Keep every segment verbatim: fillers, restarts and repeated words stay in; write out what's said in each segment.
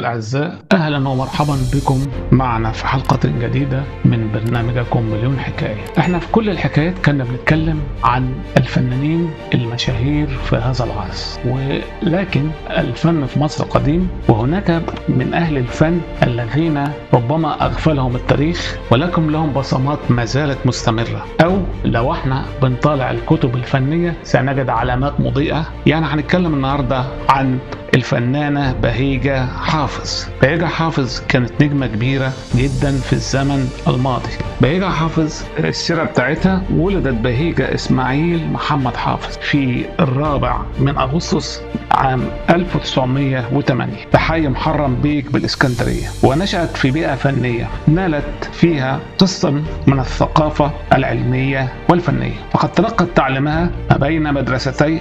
الأعزاء، أهلا ومرحبا بكم معنا في حلقة جديدة من برنامجكم مليون حكاية. احنا في كل الحكايات كنا بنتكلم عن الفنانين المشاهير في هذا العصر، ولكن الفن في مصر قديم، وهناك من أهل الفن الذين ربما أغفلهم التاريخ ولكن لهم بصمات ما زالت مستمرة، أو لو احنا بنطالع الكتب الفنية سنجد علامات مضيئة. يعني هنتكلم النهاردة عن الفنانة بهيجة حافظ. بهيجة حافظ كانت نجمة كبيرة جدا في الزمن الماضي. بهيجة حافظ السيرة بتاعتها: ولدت بهيجة إسماعيل محمد حافظ في الرابع من أغسطس عام ألف وتسعمائة وثمانية في حي محرم بيك بالإسكندرية، ونشأت في بيئة فنية نالت فيها قسطا من الثقافة العلمية والفنية، فقد تلقت تعليمها ما بين مدرستي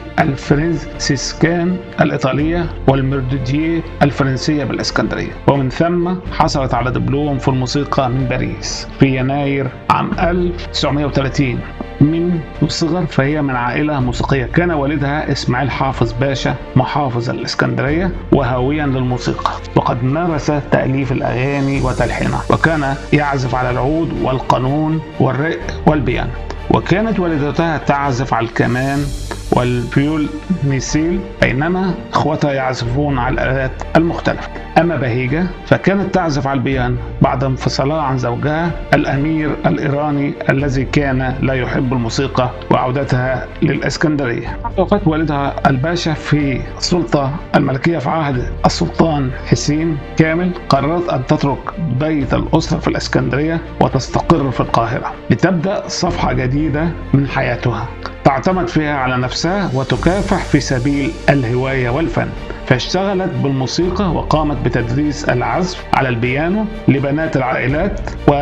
الفرنسيسكان الإيطالية والميردودييه الفرنسية بالإسكندرية، ومن ثم حصلت على دبلوم في الموسيقى من باريس في يناير عام ألف وتسعمائة وثلاثين. من الصغر فهي من عائلة موسيقية، كان والدها إسماعيل حافظ باشا محافظ الإسكندرية وهاويا للموسيقى، وقد مارس تأليف الأغاني وتلحينها، وكان يعزف على العود والقانون والرق والبيانو. وكانت والدتها تعزف على الكمان والفيول نيسيل، بينما اخوتها يعزفون على الآلات المختلفة. أما بهيجة فكانت تعزف على البيانو بعد انفصالها عن زوجها الأمير الإيراني الذي كان لا يحب الموسيقى وعودتها للإسكندرية. وفاة والدها الباشا في السلطة الملكية في عهد السلطان حسين كامل، قررت أن تترك بيت الأسرة في الإسكندرية وتستقر في القاهرة لتبدأ صفحة جديدة من حياتها تعتمد فيها على نفسها وتكافح في سبيل الهواية والفن. فاشتغلت بالموسيقى وقامت بتدريس العزف على البيانو لبنات العائلات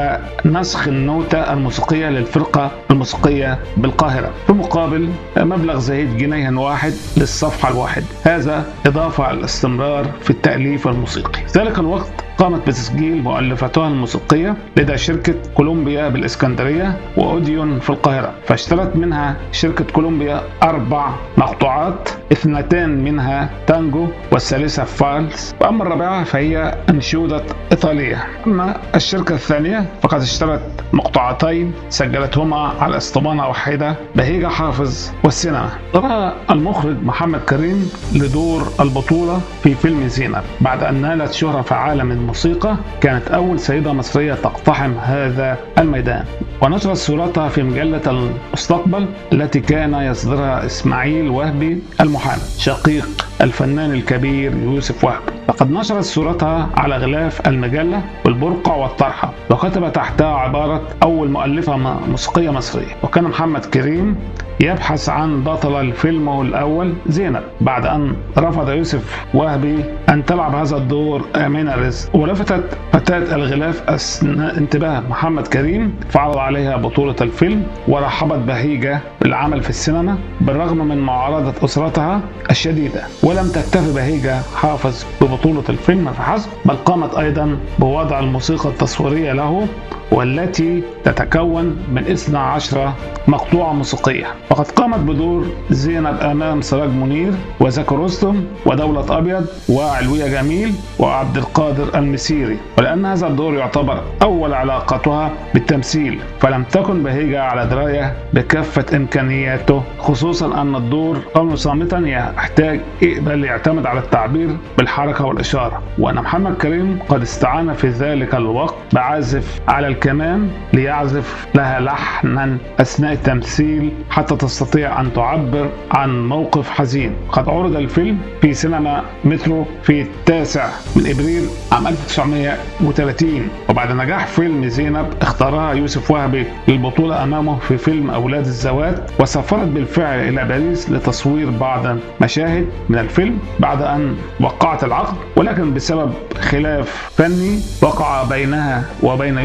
ونسخ النوتة الموسيقية للفرقة الموسيقية بالقاهرة في مقابل مبلغ زهيد جنيه واحد للصفحة الواحد، هذا إضافة على الاستمرار في التأليف الموسيقي. ذلك الوقت قامت بتسجيل مؤلفاتها الموسيقية لدى شركة كولومبيا بالإسكندرية وأوديون في القاهرة، فاشترت منها شركة كولومبيا أربع مقطوعات، اثنتان منها تانجو والثالثة فالس، وأما الرابعة فهي أنشودة إيطالية. أما الشركة الثانية فقد اشترت مقطوعتين سجلتهما على اسطوانة واحدة: بهيجة حافظ والسينما. طلع المخرج محمد كريم لدور البطولة في فيلم زينب بعد أن نالت شهرة في عالم الموسيقى، كانت أول سيدة مصرية تقتحم هذا الميدان، ونشرت صورتها في مجلة المستقبل التي كان يصدرها إسماعيل وهبي المحامي شقيق الفنان الكبير يوسف وهبي. لقد نشرت صورتها على غلاف المجلة بالبرقع والطرحة، وكتب تحتها عبارة: أول مؤلفة موسيقية مصرية. وكان محمد كريم يبحث عن بطل الفيلم الأول زينب بعد أن رفض يوسف وهبي أن تلعب هذا الدور آمنة رزق، ولفتت فتاة الغلاف انتباه محمد كريم فعرض عليها بطولة الفيلم، ورحبت بهيجة بالعمل في السينما بالرغم من معارضة أسرتها الشديدة. ولم تكتفي بهيجة حافظ ببطولة الفيلم فحسب، بل قامت أيضا بوضع الموسيقى التصويرية له، والتي تتكون من اثنتي عشرة مقطوعة موسيقية. وقد قامت بدور زينب أمام سراج منير وزكي رستم ودولة أبيض وعلوية جميل وعبد القادر المسيري، ولأن هذا الدور يعتبر أول علاقتها بالتمثيل، فلم تكن بهيجة على دراية بكافة إمكانياته، خصوصا أن الدور كونه صامتا يحتاج بل يعتمد على التعبير بالحركة والإشارة، وأن محمد كريم قد استعان في ذلك الوقت بعازف على الكمان ليعزف لها لحنا أثناء التمثيل حتى تستطيع أن تعبر عن موقف حزين. قد عرض الفيلم في سينما مترو في التاسع من إبريل عام ألف وتسعمائة وثلاثين، وبعد نجاح فيلم زينب اختارها يوسف وهبي للبطولة أمامه في فيلم أولاد الزوات، وسافرت بالفعل إلى باريس لتصوير بعض مشاهد من الفيلم بعد أن وقعت العقد، ولكن بسبب خلاف فني وقع بينها وبين يوسف وهبي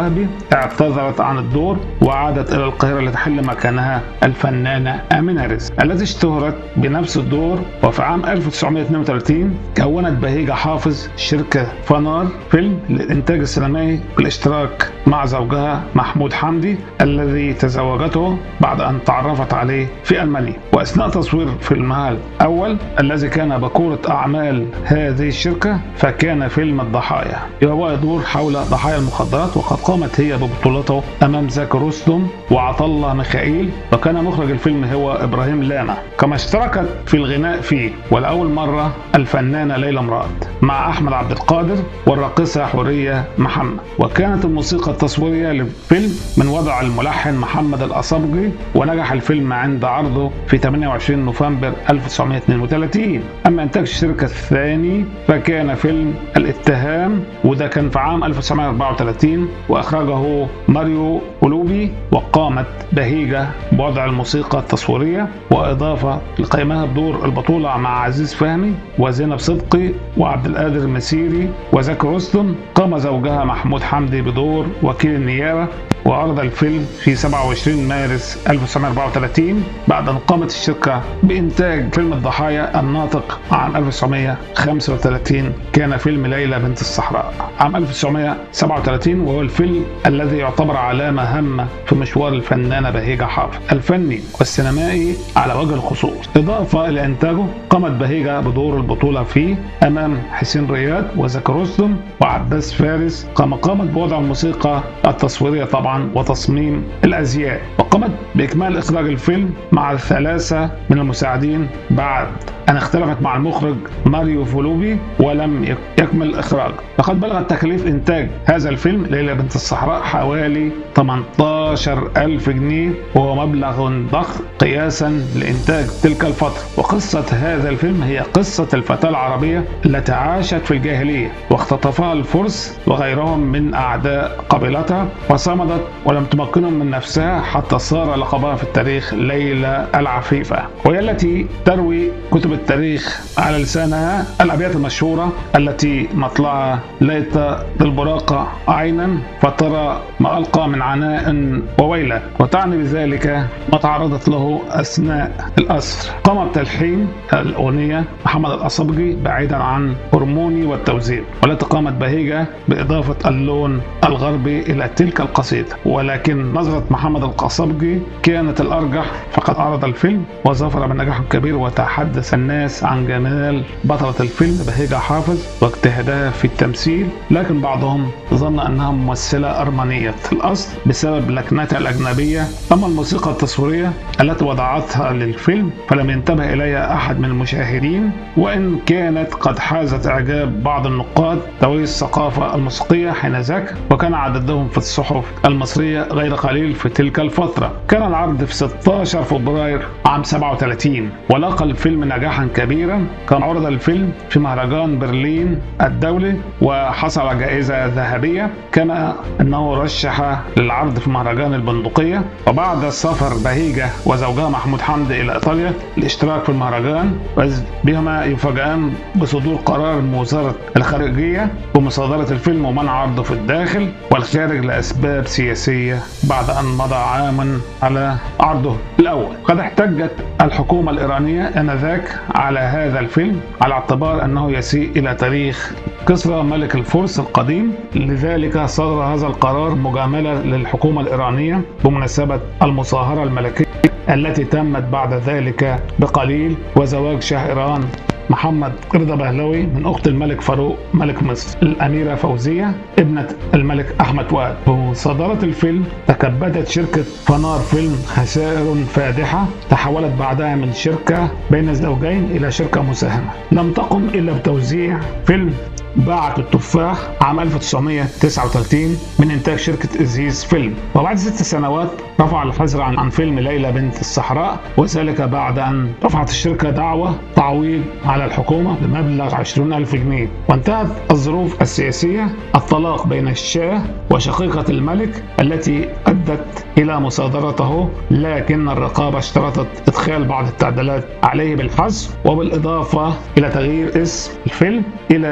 وهبي اعتذرت عن الدور وعادت إلى القاهرة لتحل مكانها الفنانة آمنة رزق التي اشتهرت بنفس الدور. وفي عام ألف وتسعمائة واثنين وثلاثين كونت بهيجة حافظ شركة فنار فيلم للإنتاج السينمائي بالاشتراك مع زوجها محمود حمدي الذي تزوجته بعد أن تعرفت عليه في ألمانيا. وأثناء تصوير فيلمها الأول الذي كان بكورة أعمال هذه الشركة فكان فيلم الضحايا، وهو يدور حول ضحايا المخدرات، وقد قامت هي ببطولته أمام زكي رستم وعطلة ميخائيل، وكان مخرج الفيلم هو إبراهيم لاما. كما اشتركت في الغناء فيه ولأول مرة الفنانة ليلى مراد مع أحمد عبد القادر والراقصة حورية محمد. وكانت الموسيقى التصويرية للفيلم من وضع الملحن محمد الأصبجي، ونجح الفيلم عند عرضه في ثمانية وعشرين نوفمبر ألف وتسعمائة واثنين وثلاثين. أما إنتاج الشركة الثاني فكان فيلم الاتهام، وده كان في عام ألف وتسعمائة وأربعة وثلاثين وأخرجه ماريو فولوبي. وقامت بهيجة بوضع الموسيقى التصويرية وإضافة لقيمها بدور البطولة مع عزيز فهمي وزينب صدقي وعبد القادر مسيري وزكي رستم. قام زوجها محمود حمدي بدور وكيل النيابة. وعرض الفيلم في سبعة وعشرين مارس ألف وتسعمائة وأربعة وثلاثين بعد أن قامت الشركة بإنتاج فيلم الضحايا الناطق. عام ألف وتسعمائة وخمسة وثلاثين كان فيلم ليلى بنت الصحراء. عام ألف وتسعمائة وسبعة وثلاثين وهو الفيلم الذي يعتبر علامة هامة في مشوار الفنانة بهيجة حافظ الفني والسينمائي على وجه الخصوص. إضافة إلى إنتاجه قامت بهيجة بدور البطولة فيه أمام حسين رياض وزكي رستم وعباس فارس. كما قامت بوضع الموسيقى التصويرية طبعا وتصميم الأزياء. وقامت بإكمال إخراج الفيلم مع ثلاثة من المساعدين بعد أن اختلفت مع المخرج ماريو فولوبي ولم يكمل إخراج. لقد بلغت تكاليف إنتاج هذا الفيلم ليلى بنت الصحراء حوالي ثمانية عشر ألف جنيه، وهو مبلغ ضخم قياسا لإنتاج تلك الفترة. وقصة هذا الفيلم هي قصة الفتاة العربية التي عاشت في الجاهلية واختطفها الفرس وغيرهم من أعداء قبيلتها، وصمدت ولم تمكنهم من نفسها حتى صار لقبها في التاريخ ليلى العفيفة. وهي التي تروي كتب التاريخ على لسانها الأبيات المشهورة التي مطلعها ليت للبراق عينا فترى ما ألقى من عناء وويلة، وتعني بذلك ما تعرضت له أثناء الأسر. قام بتلحين الأغنية محمد الأصبجي بعيدا عن هرموني والتوزيع، والتي قامت بهيجة بإضافة اللون الغربي إلى تلك القصيدة. ولكن نظرة محمد الأصبجي كانت الأرجح، فقد عرض الفيلم وظفر بنجاح كبير، وتحدث الناس عن جمال بطلة الفيلم بهيجة حافظ واجتهادها في التمثيل، لكن بعضهم ظن أنها ممثلة أرمنية الأصل بسبب لكنتها الأجنبية. أما الموسيقى التصويرية التي وضعتها للفيلم فلم ينتبه إليها أحد من المشاهدين، وإن كانت قد حازت إعجاب بعض النقاد ذوي الثقافة الموسيقية حينذاك، وكان عددهم في الصحف المصرية غير قليل في تلك الفترة. كان العرض في ستة عشر فبراير عام سبعة وثلاثين، ولقى الفيلم نجاحا كبيرا. كان عرض الفيلم في مهرجان برلين الدولي وحصل على جائزة ذهبية، كما أنه رشح للعرض في مهرجان البندقية. وبعد السفر بهيجة وزوجها محمود حمدي إلى إيطاليا للاشتراك في المهرجان، وإذ بهما يفاجئان بصدور قرار من وزارة الخارجية بمصادرة الفيلم ومنع عرضه في الداخل والخارج لأسباب سياسية، بعد أن مضى عاما على عرضه الأول. قد احتجت الحكومة الإيرانية آنذاك على هذا الفيلم على اعتبار أنه يسيء إلى تاريخ كسرى ملك الفرس القديم، لذلك صدر هذا القرار مجاملة للحكومة الإيرانية بمناسبة المصاهرة الملكية التي تمت بعد ذلك بقليل، وزواج شاه إيران محمد رضا بهلوي من أخت الملك فاروق ملك مصر الأميرة فوزية ابنة الملك أحمد فؤاد. بمصادرة الفيلم تكبدت شركة فنار فيلم خسائر فادحة، تحولت بعدها من شركة بين الزوجين إلى شركة مساهمة، لم تقم إلا بتوزيع فيلم باعة التفاح عام ألف وتسعمائة وتسعة وثلاثين من إنتاج شركة إزيز فيلم. وبعد ست سنوات رفع الحظر عن, عن فيلم ليلى بنت الصحراء، وذلك بعد أن رفعت الشركة دعوة تعويض على الحكومة بمبلغ عشرين ألف جنيه. وانتهت الظروف السياسية الطلاق بين الشاه وشقيقة الملك التي أدت إلى مصادرته، لكن الرقابة اشترطت إدخال بعض التعديلات عليه بالحظر، وبالإضافة إلى تغيير اسم الفيلم إلى ليلى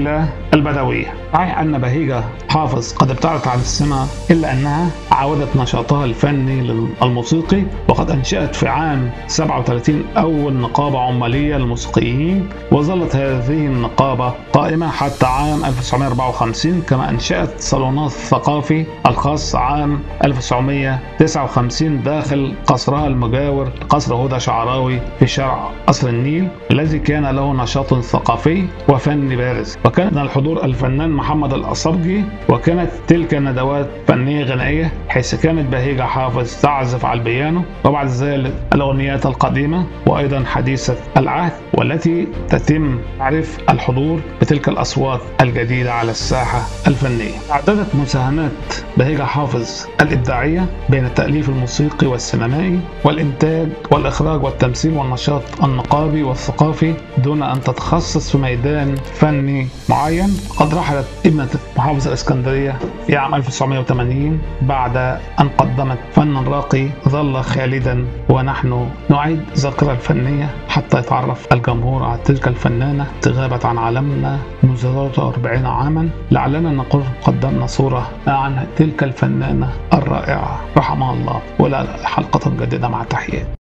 إلى البدوية. صحيح أن بهيجة حافظ قد ابتعدت عن السينما، إلا أنها عودت نشاطها الفني للموسيقي، وقد أنشأت في عام سبعة وثلاثين أول نقابة عمالية للموسيقيين، وظلت هذه النقابة قائمة حتى عام ألف وتسعمائة وأربعة وخمسين. كما أنشأت صالونات الثقافي الخاص عام ألف وتسعمائة وتسعة وخمسين داخل قصرها المجاور قصر هدى شعراوي في شارع قصر النيل، الذي كان له نشاط ثقافي وفني بارز. وكان الحضور الفنان محمد الأصبجي، وكانت تلك الندوات فنية غنائية، حيث كانت بهيجة حافظ تعزف على البيانو، وبعد ذلك الأغنيات القديمة وأيضا حديثة العهد، والتي تتم تعريف الحضور بتلك الأصوات الجديدة على الساحة الفنية. تعددت مساهمات بهيجة حافظ الإبداعية بين التأليف الموسيقي والسينمائي والإنتاج والإخراج والتمثيل والنشاط النقابي والثقافي، دون أن تتخصص في ميدان فني معين. قد رحلت ابنة محافظ الإسكندرية في عام ألف وتسعمائة وثمانين بعد أن قدمت فنا راقي ظل خالدا، ونحن نعيد ذاكرة الفنية حتى يتعرف الجمهور على تلك الفنانة التي غابت عن عالمنا منذ ثلاثة وأربعين عاما، لعلنا نقول قدمنا صورة عن تلك الفنانة الرائعة رحمها الله. ولا حلقة جديدة مع تحيات.